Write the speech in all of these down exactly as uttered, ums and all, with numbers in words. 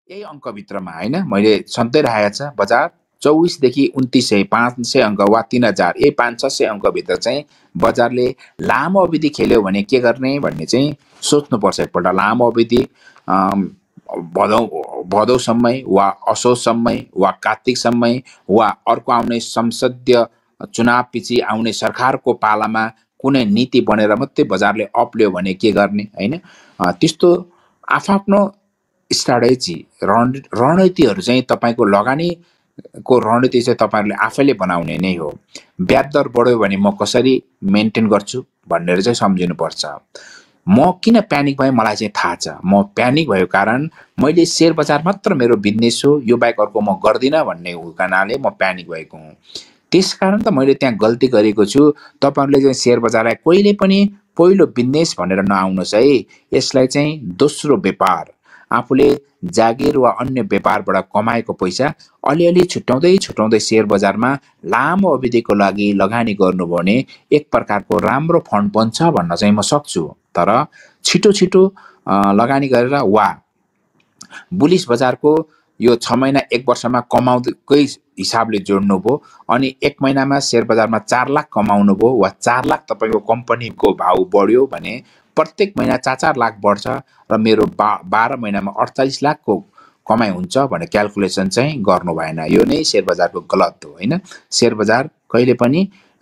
यही अङ्कभित्रमा हैन मैले सधैँ राखेको छ बजार चौबिस देखि उन्तीस सय पाँच सय अङ्क वा तीन हजार यही पाँच छ सय अङ्कभित्र चाहिँ बजारले लामो अवधि खेल्यो भने के गर्ने भन्ने चाहिँ सोच्नुपर्छ एकपल्ट। लामो अवधि भदौ भदौसम्मै वा असोजसम्मै वा कार्तिकसम्मै वा अर्को आउने संसदीय चुनाव पछि आउने सरकारको पालामा कुनै नीति बनेर मात्रै बजारले अप्ल्यो भने के गर्ने हैन। त्यस्तो आफ्नो स्ट्राटेजी रण रणनीतिहरू चाहिँ तपाईको लगानीको रणनीति चाहिँ तपाईहरुले आफैले बनाउने नै हो। ब्याज दर बढ्यो भने म कसरी मेन्टेन गर्छु भनेर चाहिँ सम्झिनु पर्छ। म किन प्यानिक भएँ मलाई चाहिँ थाहा छ। म प्यानिक भएको कारण मैले शेयर बजार मात्र मेरो बिजनेस हो यो बाहेक अर्को म गर्दिन भन्ने हुनाले म प्यानिक भएको हुँ। त्यसकारण त मैले त्यहाँ गल्ती गरेको छु। तपाईहरुले चाहिँ शेयर बजारलाई कहिले पनि पहिलो बिजनेस भनेर नआउनुस् है। यसलाई चाहिँ दोस्रो व्यापार आफूले जागिर वा अन्य व्यापारबाट कमाएको पैसा अलिअलि छुट्याउँदै छुट्याउँदै शेयर बजारमा लामो अवधिको लागि लगानी गर्नुभयो भने एक प्रकारको राम्रो फन्ड बन्छ भन्न चाहिँ म सक्छु। तर छिटो छिटो लगानी गरेर वा बुलिस बजारको यो छ महिना एक वर्षमा कमाउँदै हिसाबले जोड्नु भो अनि एक महिनामा शेयर बजारमा चार लाख कमाउनु भो वा चार लाख तपाईको कम्पनीको भाउ बढ्यो भने प्रत्येक महिना चार चार लाख बढ्छ र मेरो बा बाह्र महिनामा अडचालीस लाखको कमाइ हुन्छ भने क्याल्कुलेसन चाहिँ गर्नु भएन। यो नै शेयर बजारको गलत हो हैन। शेयर बजार कहिले पनि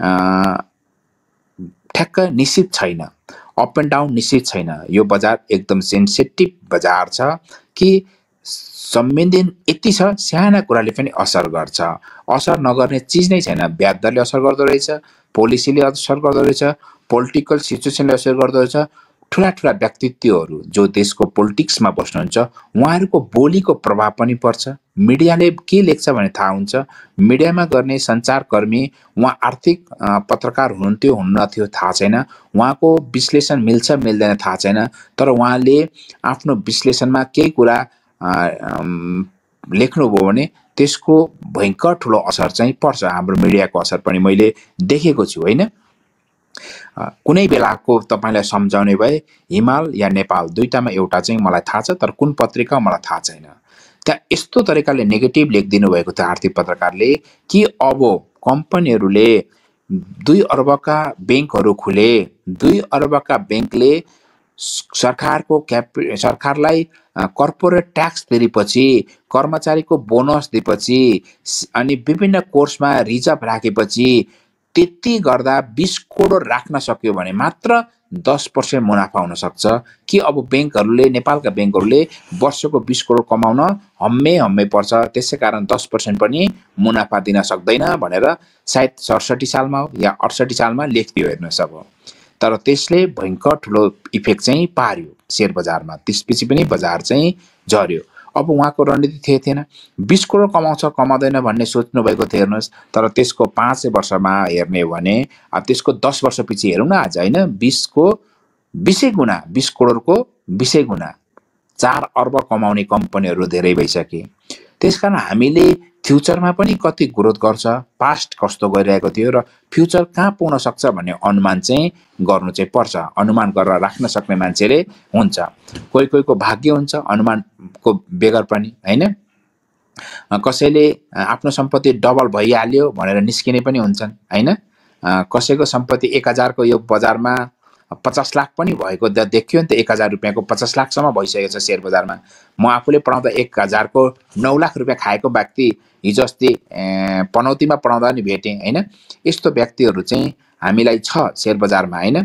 ठ्याक्क निश्चित छैन, अप एन्ड डाउन निश्चित छैन। यो बजार एकदम सेन्सिटिभ बजार छ कि संवेदन यति छ साना कुराले पनि असर गर्छ। असर नगर्ने चिज नै छैन। ब्याज दरले असर गर्दो रहेछ, पोलिसीले असर गर्दो रहेछ, पोलिटिकल सिचुएसनले असर गर्दो रहेछ। ठुला ठुला व्यक्तित्वहरू जो देशको पोलिटिक्समा बस्नुहुन्छ उहाँहरूको बोलीको प्रभाव पनि पर्छ। मिडियाले के लेख्छ भने थाहा हुन्छ। मिडियामा गर्ने सञ्चारकर्मी उहाँ आर्थिक पत्रकार हुनुहुन्थ्यो हुन्नथ्यो थाहा छैन, उहाँको विश्लेषण मिल्छ मिल्दैन थाहा छैन, तर उहाँले आफ्नो विश्लेषणमा केही कुरा लेख्नुभयो भने त्यसको भयङ्कर ठुलो असर चाहिँ पर्छ। हाम्रो मिडियाको असर पनि मैले देखेको छु हैन। कुनै बेलाको तपाईलाई सम्झाउने भए हिमाल या नेपाल दुईटामा एउटा चाहिँ मलाई थाहा छ, तर कुन पत्रिका मलाई थाहा छैन। त्यहाँ यस्तो तरिकाले नेगेटिभ लेखिदिनु भएको थियो आर्थिक पत्रकारले कि अब कम्पनीहरूले दुई अर्बका ब्याङ्कहरू खुले, दुई अर्बका ब्याङ्कले सरकारको क्याप सरकारलाई कर्पोरेट ट्याक्स दिएपछि, कर्मचारीको बोनस दिएपछि अनि विभिन्न कोर्समा रिजर्भ राखेपछि त्यति गर्दा बीस करोड राख्न सक्यो भने मात्र दस पर्सेंट मुनाफा हुन सक्छ कि अब ब्याङ्कहरूले नेपालका ब्याङ्कहरूले वर्षको बीस करोड कमाउन हम्मे हम्मे पर्छ। त्यसैकारण दस पर्सेंट पनि मुनाफा दिन सक्दैन भनेर सायद सडसठी सालमा हो या अठसठी सालमा लेख्दियो हेर्नुहोस्। अब तर त्यसले भयङ्कर ठुलो इफेक्ट चाहिँ पार्यो शेयर बजारमा। त्यसपछि पनि बजार चाहिँ झर्यो। अब उहाँको रणनीति थिए थिएन। बीस करोड कमाउँछ कमाउँदैन भन्ने सोच्नु भएको थियो हेर्नुहोस्। तर त्यसको पाँच वर्षमा हेर्ने हो भने अब त्यसको दस वर्ष पछि हेरौँ न आज हैन, बीस को बीसै गुणा, बीस करोडको बीसै गुणा, चार अर्ब कमाउने कम्पनीहरू धेरै भइसके। त्यसकारण हामीले फ्युचरमा पनि कति ग्रोथ गर्छ, पास्ट कस्तो गइरहेको थियो र फ्युचर कहाँ पुग्न सक्छ भन्ने अनुमान चाहिँ गर्नु चाहिँ पर्छ। अनुमान गरेर राख्न सक्ने मान्छेले हुन्छ। कोही कोहीको भाग्य हुन्छ अनुमानको बेगर पनि हैन। कसैले आफ्नो सम्पत्ति डबल भइहाल्यो भनेर निस्किने पनि हुन्छन् हैन। कसैको सम्पत्ति एक हजार को यो बजारमा पचास लाख पनि भएको देखियो नि त। एक हजार रुपियाँको पचास लाखसम्म भइसकेको छ शेयर बजारमा। म आफूले पढाउँदा एक हजारको नौ लाख रुपियाँ खाएको व्यक्ति हिजो अस्ति पनौतीमा पढाउँदा नि भेटेँ हैन। यस्तो व्यक्तिहरू चाहिँ हामीलाई छ शेयर बजारमा हैन।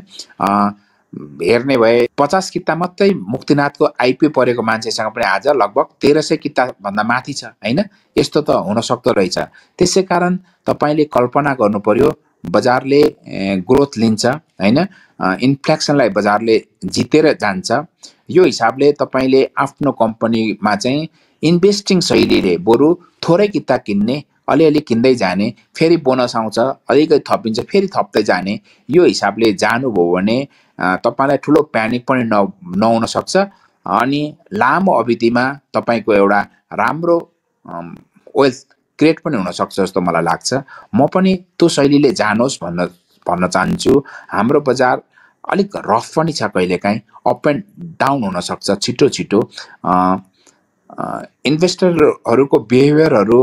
हेर्ने भए पचास किता मात्रै मुक्तिनाथको आइपिओ परेको मान्छेसँग पनि आज लगभग तेह्र सय किता भन्दा माथि छ हैन। यस्तो त हुन सक्दो रहेछ। त्यसै कारण तपाईले कल्पना गर्नु पर्यो बजारले ग्रोथ लिन्छ हैन। इन्फ्लेक्सनलाई बजारले जितेर जान्छ। यो हिसाबले तपाईले आफ्नो कम्पनीमा चाहिँ इन्भेस्टिङ शैलीले बरु थोरै किता किन्ने, अलिअलि किन्दै जाने, फेरि बोनस आउँछ अलिकति थपिन्छ फेरि थप्दै जाने, यो हिसाबले जानुभयो भने तपाईलाई ठुलो प्यानिक पनि न नहुन सक्छ अनि लामो अवधिमा तपाईको एउटा राम्रो वेल्थ क्रिएट पनि हुन सक्छ जस्तो मलाई लाग्छ। म पनि त्यो शैलीले जानुहोस् भन्न भन्न चाहन्छु। हाम्रो बजार अलिक रफ पनि छ, कहिलेकाहीँ अप एन्ड डाउन हुन सक्छ छिटो छिटो। इन्भेस्टरहरूको बिहेभियरहरू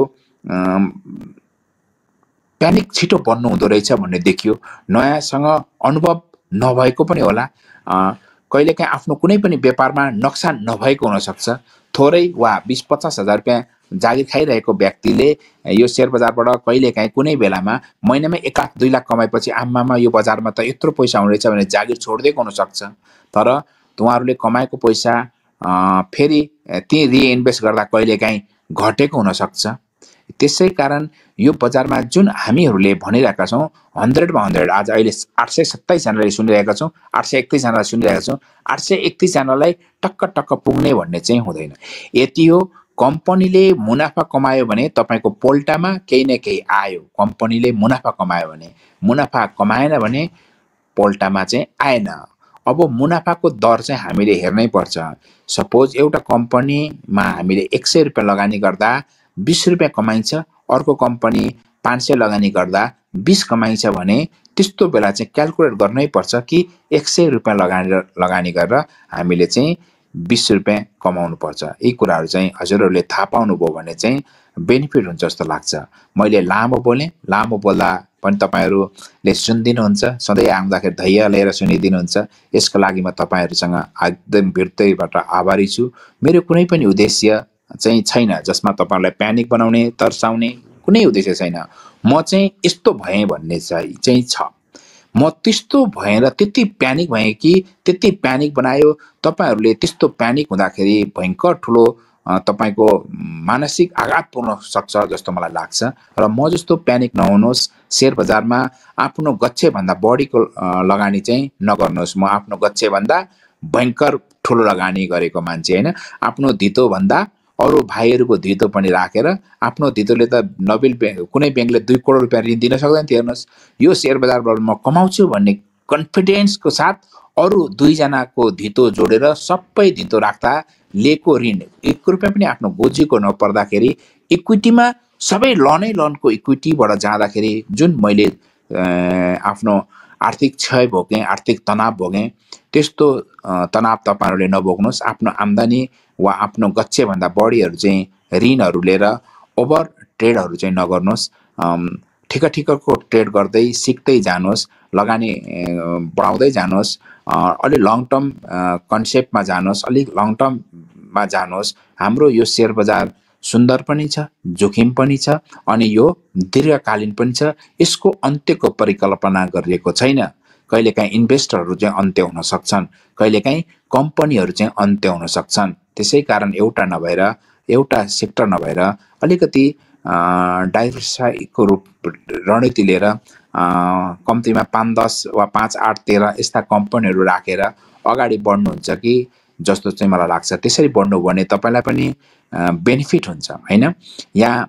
प्यानिक छिटो बन्नु हुँदो रहेछ भन्ने देखियो। नयाँसँग अनुभव नभएको पनि होला, कहिलेकाहीँ आफ्नो कुनै पनि व्यापारमा नोक्सान नभएको हुनसक्छ। थोरै वा बिस पचास हजार रुपियाँ जागिर खाइरहेको व्यक्तिले यो सेयर बजारबाट कहिलेकाहीँ कुनै बेलामा महिनामै एक लाख दुई लाख कमाएपछि आम्मामा यो बजारमा त यत्रो पैसा हुने रहेछ भने जागिर छोडिदिएको हुनसक्छ। तर उहाँहरूले कमाएको पैसा फेरि ती रिइन्भेस्ट गर्दा कहिलेकाहीँ घटेको हुनसक्छ। त्यसै कारण यो बजारमा जुन हामीहरूले भनिरहेका छौँ हन्ड्रेडमा हन्ड्रेड, आज अहिले आठ सय सत्ताइसजनाले सुनिरहेका छौँ, आठ सय एकतिसजनालाई सुनिरहेका छौँ, आठ सय एकतिसजनालाई टक्क टक्क पुग्ने भन्ने चाहिँ हुँदैन। यति हो, कम्पनीले मुनाफा कमायो भने तपाईँको पोल्टामा केही न केही आयो। कम्पनीले मुनाफा कमायो भने, मुनाफा कमाएन भने पोल्टामा चाहिँ आएन। अब मुनाफाको दर चाहिँ हामीले हेर्नै पर्छ। सपोज एउटा कम्पनीमा हामीले एक सय रुपियाँ लगानी गर्दा बिस रुपियाँ कमाइन्छ, अर्को कम्पनी पाँच सय लगानी गर्दा बिस कमाइन्छ भने त्यस्तो बेला चाहिँ क्यालकुलेट गर्नै पर्छ कि एक सय रुपियाँ लगानी लगानी गरेर हामीले चाहिँ बिस रुपियाँ कमाउनु पर्छ। यी कुराहरू चाहिँ हजुरहरूले थाहा पाउनुभयो भने चाहिँ बेनिफिट हुन्छ जस्तो लाग्छ। मैले लामो बोलेँ, लामो बोल्दा पनि तपाईँहरूले सुनिदिनुहुन्छ, सधैँ आउँदाखेरि धैर्य लिएर सुनिदिनुहुन्छ। यसको लागि म तपाईँहरूसँग एकदम हृदयबाट आभारी छु। मेरो कुनै पनि उद्देश्य चाहिँ छैन जसमा तपाईँहरूलाई प्यानिक बनाउने, तर्साउने कुनै उद्देश्य छैन। म चाहिँ यस्तो भएँ भन्ने चाहिँ छ। म त्यस्तो भएर त्यति प्यानिक भएँ कि त्यति प्यानिक बनायो। तपाईँहरूले त्यस्तो प्यानिक हुँदाखेरि भयङ्कर ठुलो तपाईँको मानसिक आघात पुग्न सक्छ जस्तो मलाई लाग्छ। र म जस्तो प्यानिक नहुनुहोस्। सेयर बजारमा आफ्नो गच्छेभन्दा बढीको लगानी चाहिँ नगर्नुहोस्। म आफ्नो गच्छेभन्दा भयङ्कर ठुलो लगानी गरेको मान्छे होइन। आफ्नो धितोभन्दा अरू भाइहरूको धितो पनि राखेर, आफ्नो धितोले त नबिल कुनै ब्याङ्कले दुई करोड रुपियाँ ऋण दिन सक्दैन थियो। हेर्नुहोस्, यो सेयर बजारबाट म कमाउँछु भन्ने कन्फिडेन्सको साथ अरू दुईजनाको धितो जोडेर सबै धितो राख्दा लिएको ऋण एक रुपियाँ पनि आफ्नो गोजीको नपर्दाखेरि इक्विटीमा सबै लनै लनको इक्विटीबाट जाँदाखेरि जुन मैले आफ्नो आर्थिक क्षय भोगेँ, आर्थिक तनाव भोगेँ, त्यस्तो तनाव तपाईँहरूले नभोग्नुहोस्। आफ्नो आम्दानी वा आफ्नो गच्छेभन्दा बढीहरू चाहिँ ऋणहरू लिएर ओभर ट्रेडहरू चाहिँ नगर्नुहोस्। ठिक ठिकको ट्रेड गर्दै सिक्दै जानुहोस्, लगानी बढाउँदै जानुहोस्, अलि लङ टर्म कन्सेप्टमा जानुहोस्, अलिक लङ टर्ममा जानुहोस्। हाम्रो यो सेयर बजार सुन्दर पनि छ, जोखिम पनि छ, अनि यो दीर्घकालीन पनि छ। यसको अन्त्यको परिकल्पना गरिएको छैन। कहिलेकाहीँ इन्भेस्टरहरू चाहिँ अन्त्य हुन सक्छन्, कहिलेकाहीँ कम्पनीहरू चाहिँ अन्त्य हुन सक्छन्। त्यसै कारण एउटा नभएर, एउटा सेक्टर नभएर अलिकति डाइभर्सिफाईको रूप रणनीति लिएर कम्तीमा पाँच दस वा पाँच आठ तेह्र यस्ता कम्पनीहरू राखेर अगाडि बढ्नुहुन्छ कि जस्तो चाहिँ मलाई लाग्छ। त्यसरी बढ्नु भने तपाईँलाई पनि बेनिफिट हुन्छ होइन। यहाँ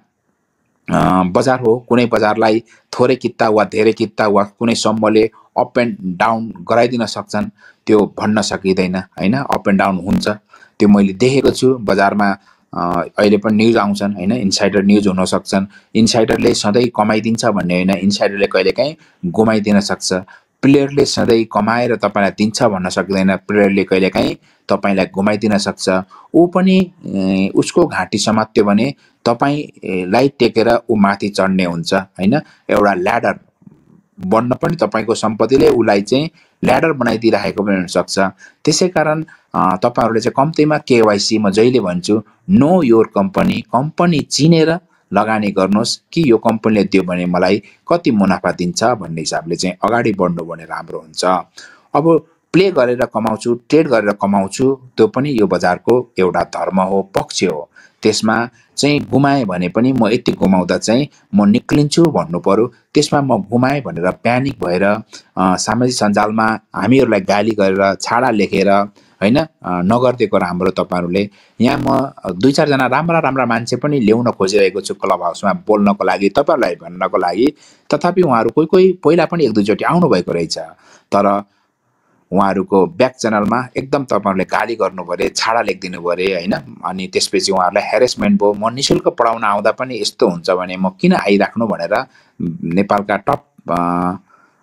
बजार हो, कुनै बजारलाई थोरै कित्ता वा धेरै कित्ता वा कुनै समूहले अप एन्ड डाउन गराइदिन सक्छन्, त्यो भन्न सकिँदैन होइन। अप एन्ड डाउन हुन्छ, त्यो मैले देखेको छु बजारमा। अहिले पनि न्युज आउँछन् होइन, इनसाइडर न्युज हुन सक्छन्। इनसाइडरले सधैँ कमाइदिन्छ भन्ने होइन, इनसाइडरले कहिलेकाहीँ गुमाइदिन सक्छ। प्लेयरले सधैँ कमाएर तपाईँलाई दिन्छ भन्न सक्दैन, प्लेयरले कहिलेकाहीँ तपाईँलाई गुमाइदिन सक्छ। ऊ पनि उसको घाँटी समात्यो भने तपाईँलाई टेकेर ऊ माथि चढ्ने हुन्छ होइन। एउटा ल्याडर बन्न पनि तपाईँको सम्पत्तिले उसलाई चाहिँ ल्याडर बनाइदिइरहेको पनि हुनसक्छ। त्यसै कारण तपाईँहरूले चाहिँ कम्तीमा केवाइसी, म जहिले भन्छु, नो योर कम्पनी, कम्पनी चिनेर लगानी गर्नुहोस् कि यो कम्पनीले दियो भने मलाई कति मुनाफा दिन्छ भन्ने हिसाबले चाहिँ अगाडि बढ्नु भने राम्रो हुन्छ। अब प्ले गरेर कमाउँछु, ट्रेड गरेर कमाउँछु, त्यो पनि यो बजारको एउटा धर्म हो, पक्ष हो। त्यसमा चाहिँ गुमाएँ भने पनि म यति गुमाउँदा चाहिँ म निक्लिन्छु भन्नु पर्यो। त्यसमा म गुमाएँ भनेर प्यानिक भएर सामाजिक सञ्जालमा हामीहरूलाई गाली गरेर छाडा लेखेर होइन नगरिदिएको राम्रो तपाईँहरूले। यहाँ म दुई चारजना राम्रा राम्रा मान्छे पनि ल्याउन खोजिरहेको छु क्लब हाउसमा बोल्नको लागि, तपाईँहरूलाई भन्नको लागि। तथापि उहाँहरू कोही कोही पहिला पनि एक दुईचोटि आउनुभएको रहेछ, तर उहाँहरूको ब्याक च्यानलमा एकदम तपाईँहरूले गाली गर्नु पऱ्यो, छाडा लेखिदिनु पऱ्यो होइन। अनि त्यसपछि उहाँहरूलाई हेरेसमेन्ट भयो। म निःशुल्क पढाउन आउँदा पनि यस्तो हुन्छ भने म किन आइराख्नु भनेर नेपालका टप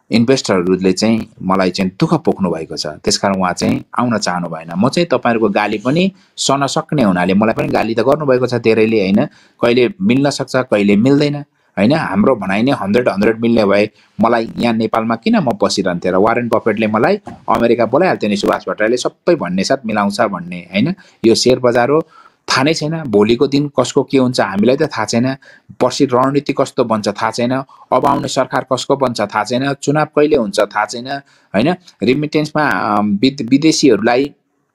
इन्भेस्टरहरूले चाहिँ मलाई चाहिँ दुःख पोख्नु भएको छ, त्यसकारण उहाँ चाहिँ आउन चाहनु भएन। म चाहिँ तपाईँहरूको गाली पनि सहन सक्ने हुनाले मलाई पनि गाली त गर्नुभएको छ धेरैले होइन, कहिले मिल्न सक्छ कहिले मिल्दैन होइन। हाम्रो भनाइ नै हन्ड्रेड हन्ड्रेड मिल्ने भए मलाई यहाँ नेपालमा किन म बसिरहन्थेँ र? वारेन बफेटले मलाई अमेरिका बोलाइहाल्थ्यो नि, सुभाष भट्टराईले सबै भन्ने साथ मिलाउँछ भन्ने होइन। यो सेयर बजार हो, थाहा नै छैन भोलिको दिन कसको के हुन्छ हामीलाई त थाहा छैन, पर्सि रणनीति कस्तो बन्छ थाहा छैन, अब आउने सरकार कसको बन्छ थाहा छैन, चुनाव कहिले हुन्छ थाहा छैन होइन। रिमिटेन्समा विदेशीहरूलाई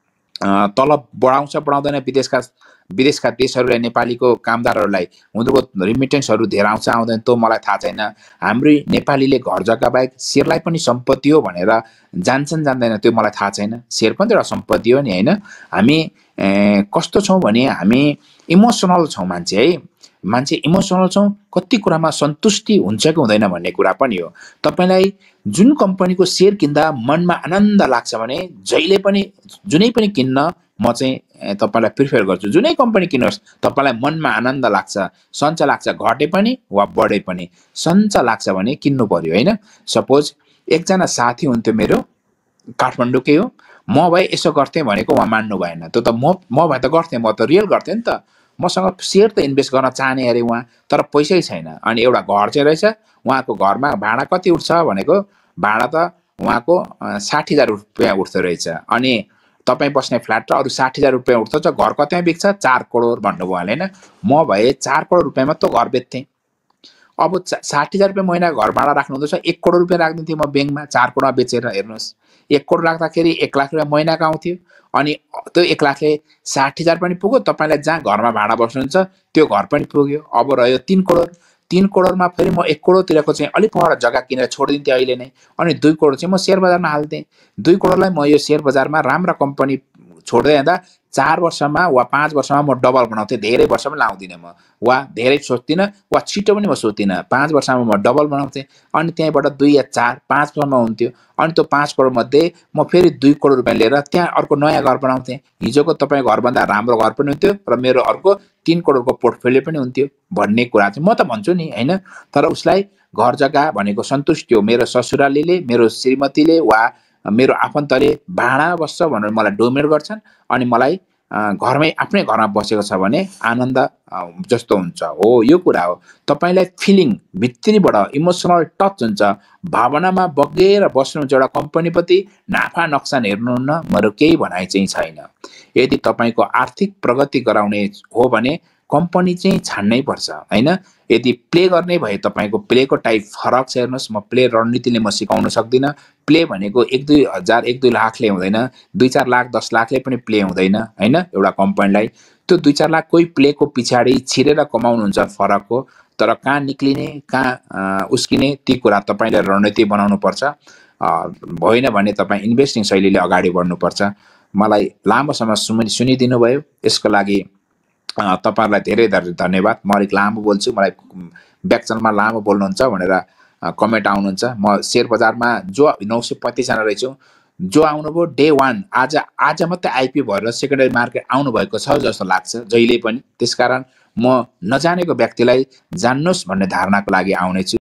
तलब बढाउँछ बढाउँदैन, विदेशका विदेशका देशहरूलाई नेपालीको कामदारहरूलाई उनीहरूको रिमिटेन्सहरू धेरै आउँछ आउँदैन त्यो मलाई थाहा छैन। हाम्रै नेपालीले घर जग्गा बाहेक सेयरलाई पनि सम्पत्ति हो भनेर जान्छन् जान्दैन त्यो मलाई थाहा छैन। सेयर पनि एउटा सम्पत्ति हो नि होइन। हामी कस्तो छौँ भने हामी इमोसनल छौँ मान्छे है, मान्छे इमोसनल छौँ, कति कुरामा सन्तुष्टि हुन्छ कि हुँदैन भन्ने कुरा पनि हो। तपाईँलाई जुन कम्पनीको सेयर किन्दा मनमा आनन्द लाग्छ भने जहिले पनि जुनै पनि किन्न म चाहिँ तपाईँलाई प्रिफर गर्छु। जुनै कम्पनी किन्नुहोस् तपाईँलाई मनमा आनन्द लाग्छ, सन्च लाग्छ, घटे पनि वा बढे पनि सन्च लाग्छ भने किन्नु पर्यो होइन। सपोज एकजना साथी हुन्थ्यो मेरो, काठमाडौँकै हो, म भए यसो गर्थेँ भनेको उहाँ मान्नु भएन। त्यो त म म भए त गर्थेँ, म त रियल गर्थेँ नि त। मसँग सेयर त इन्भेस्ट गर्न चाहने अरे उहाँ, तर पैसै छैन। अनि एउटा घर चाहिँ रहेछ, उहाँको घरमा भाडा कति उठ्छ भनेको भाडा त उहाँको साठी हजार रुपियाँ उठ्दो रहेछ। अनि तपाईँ बस्ने फ्ल्याट र अरू साठी हजार रुपियाँ उठ्छ, घर कतिमा बिक्छ? चार करोड भन्नुभयो उहाँले होइन। म भए चार करोड रुपियाँमा त घर बेच्थेँ। अब साठी हजार रुपियाँ महिना घर भाडा राख्नु हुँदैछ, एक करोड रुपियाँ राख्दिन्थेँ म ब्याङ्कमा, चार करोडमा बेचेर हेर्नुहोस्। एक करोड राख्दाखेरि एक लाख रुपियाँ महिनाको आउँथ्यो। अनि त्यो एक लाखले साठी हजार पनि पुग्यो, तपाईँलाई जहाँ घरमा भाडा बस्नुहुन्छ त्यो घर पनि पुग्यो। अब रह्यो तिन करोड, तिन करोडमा फेरि म एक करोडतिरको चाहिँ अलिक पर जग्गा किनेर छोडिदिन्थेँ अहिले नै। अनि दुई करोड चाहिँ म सेयर बजारमा हाल्थेँ। दुई करोडलाई म यो सेयर बजारमा राम्रा कम्पनी छोड्दै जाँदा चार वर्षमा वा पाँच वर्षमा म डबल बनाउँथेँ। धेरै वर्षमा लाउँदिनँ म, वा धेरै सोच्दिनँ वा छिटो पनि म सोच्दिनँ। पाँच वर्षमा म डबल बनाउँथेँ। अनि त्यहीँबाट दुई या चार पाँच वर्षमा हुन्थ्यो। अनि त्यो पाँच करोडमध्ये म फेरि दुई करोड रुपियाँ लिएर त्यहाँ अर्को नयाँ घर बनाउँथेँ। हिजोको तपाईँको घरभन्दा राम्रो घर पनि हुन्थ्यो र मेरो अर्को तिन करोडको पोर्टफोलियो पनि हुन्थ्यो भन्ने कुरा चाहिँ म त भन्छु नि होइन। तर उसलाई घर जग्गा भनेको सन्तुष्टि हो। मेरो ससुरालीले, मेरो श्रीमतीले वा मेरो आफन्तले भाडा बस्छ भनेर मलाई डोमिनेट गर्छन् अनि मलाई घरमै आफ्नै घरमा बसेको छ भने आनन्द जस्तो हुन्छ हो। यो कुरा हो। तपाईँलाई फिलिङ भित्रीबाट इमोसनल टच हुन्छ, भावनामा बगेर बस्नुहुन्छ एउटा कम्पनीप्रति, नाफा नक्सान हेर्नुहुन्न, मेरो केही भनाइ चाहिँ छैन। यदि तपाईँको आर्थिक प्रगति गराउने हो भने कम्पनी चाहिँ छान्नै पर्छ होइन। यदि प्ले गर्ने भए तपाईँको प्लेको टाइप फरक छ। हेर्नुहोस्, म प्ले रणनीतिले म सिकाउन सक्दिनँ। प्ले भनेको एक दुई हजार एक दुई लाखले हुँदैन, दुई चार लाख दस लाखले पनि प्ले हुँदैन होइन। एउटा कम्पनीलाई त्यो दुई चार लाख कोही प्लेको पछाडि छिरेर कमाउनुहुन्छ फरक हो। तर कहाँ निक्लिने कहाँ उस्किने ती कुरा तपाईँले रणनीति बनाउनु पर्छ। भएन भने तपाईँ इन्भेस्टिङ शैलीले अगाडि बढ्नुपर्छ। मलाई लामो समय सुनि सुनिदिनु भयो यसको लागि तपाईँहरूलाई धेरै धेरै धन्यवाद। म अलिक लामो बोल्छु, मलाई ब्याकचनमा लामो बोल्नुहुन्छ भनेर कमेन्ट आउनुहुन्छ। म सेयर बजारमा जो नौ सय पैँतिसजना रहेछु, जो आउनुभयो डे वान आज आज मात्रै आइपिओ भएर सेकेन्डरी मार्केट आउनुभएको छ जस्तो लाग्छ जहिले पनि। त्यसकारण म नजानेको व्यक्तिलाई जान्नुहोस् भन्ने धारणाको लागि आउनेछु।